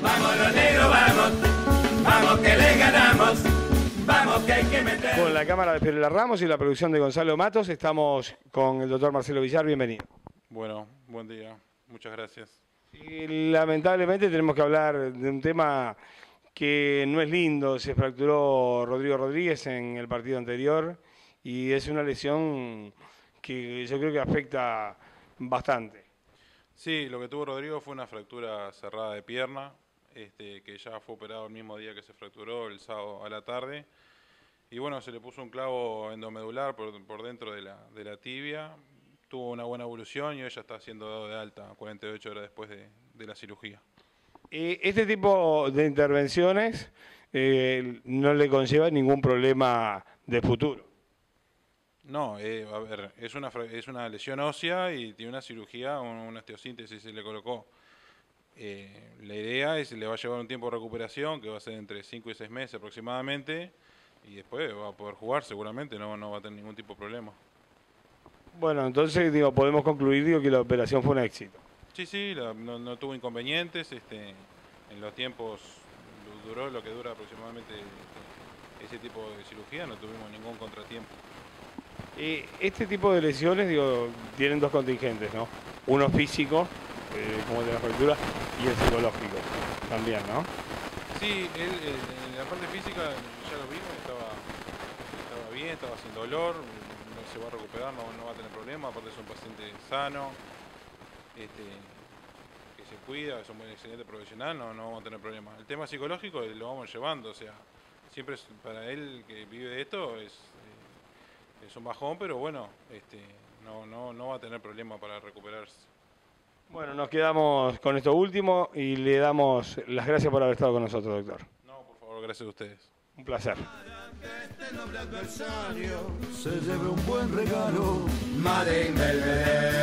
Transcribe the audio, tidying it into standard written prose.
Vamos los negros, vamos, vamos que le ganamos, vamos que hay que meter. Con la cámara de Fiorella Ramos y la producción de Gonzalo Matos, estamos con el doctor Marcelo Villar, bienvenido. Bueno, buen día, muchas gracias. Y lamentablemente tenemos que hablar de un tema que no es lindo, se fracturó Rodrigo Rodríguez en el partido anterior y es una lesión que yo creo que afecta bastante. Sí, lo que tuvo Rodrigo fue una fractura cerrada de pierna, que ya fue operado el mismo día que se fracturó, el sábado a la tarde. Y bueno, se le puso un clavo endomedular por dentro de la tibia, tuvo una buena evolución y hoy ya está siendo dado de alta 48 horas después de la cirugía. Este tipo de intervenciones no le conlleva ningún problema de futuro. No, a ver, es una lesión ósea y tiene una cirugía, una osteosíntesis se le colocó. La idea es que le va a llevar un tiempo de recuperación, que va a ser entre 5 y 6 meses aproximadamente, y después va a poder jugar seguramente, no va a tener ningún tipo de problema. Bueno, entonces podemos concluir que la operación fue un éxito. Sí, no tuvo inconvenientes, en los tiempos duró lo que dura aproximadamente ese tipo de cirugía, no tuvimos ningún contratiempo. Este tipo de lesiones, tienen dos contingentes, ¿no? Uno físico, como el de la fractura, y el psicológico también, ¿no? Sí, él en la parte física ya lo vimos, estaba bien, estaba sin dolor, no se va a recuperar, no va a tener problema, aparte es un paciente sano, que se cuida, es un buen excelente profesional, no vamos a tener problema. El tema psicológico lo vamos llevando, o sea, siempre para él que vive de esto es un bajón, pero bueno, no va a tener problema para recuperarse. Bueno, nos quedamos con esto último y le damos las gracias por haber estado con nosotros, doctor. No, por favor, gracias a ustedes. Un placer. Este noble adversario se lleve un buen regalo. Made in Belvedere.